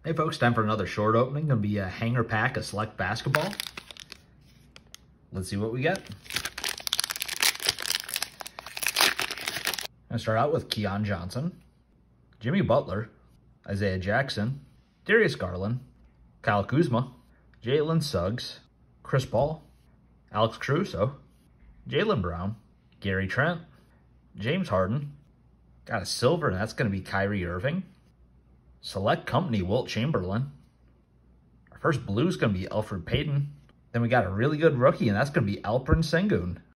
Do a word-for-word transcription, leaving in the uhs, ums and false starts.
Hey folks, time for another short opening. Gonna be a hanger pack of select basketball. Let's see what we get. I'm gonna start out with Keon Johnson, Jimmy Butler, Isaiah Jackson, Darius Garland, Kyle Kuzma, Jalen Suggs, Chris Paul, Alex Caruso, Jaylen Brown, Gary Trent, James Harden. Got a silver, and that's gonna be Kyrie Irving. Select Company, Wilt Chamberlain. Our first blue is going to be Elfrid Payton. Then we got a really good rookie, and that's going to be Alperen Sengun.